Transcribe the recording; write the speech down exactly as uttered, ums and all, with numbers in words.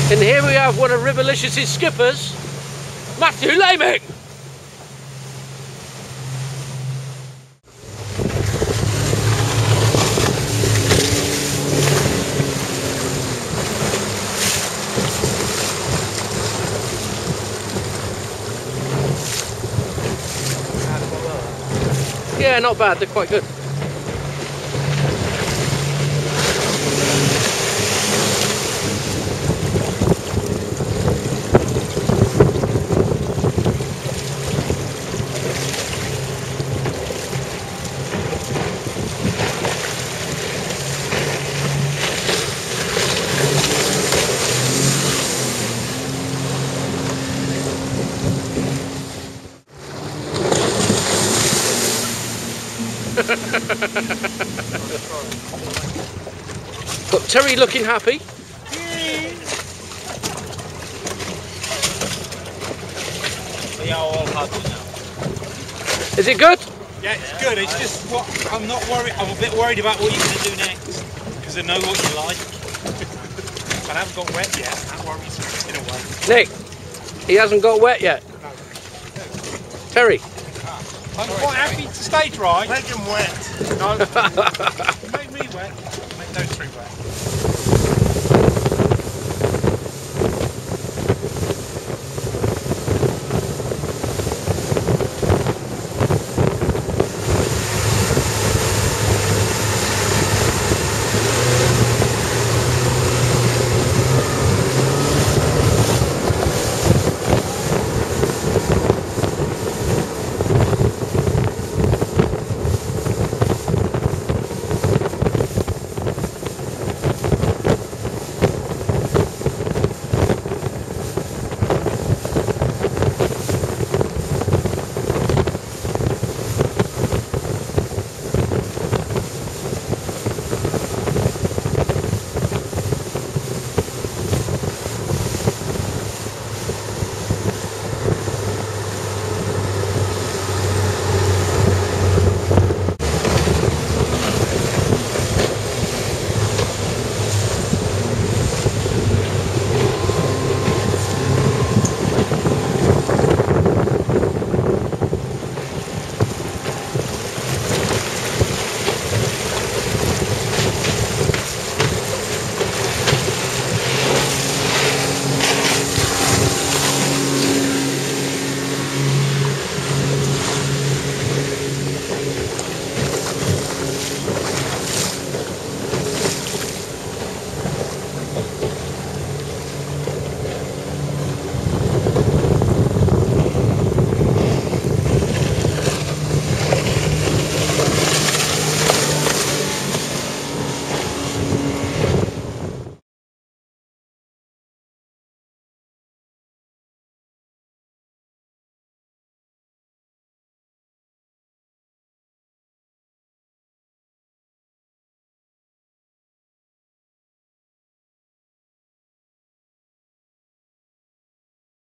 And here we have one of Riverlicious's skippers, Matthew Laming. Yeah, not bad, they're quite good. Got Terry looking happy. We are all happy now. Is it good? Yeah, it's good. It's just what I'm not worried. I'm a bit worried about what you're going to do next because I know what you like. But I haven't got wet yet. That worries me in a way. Nick, he hasn't got wet yet. No. Terry. I'm quite happy to stay dry. Make him wet. No.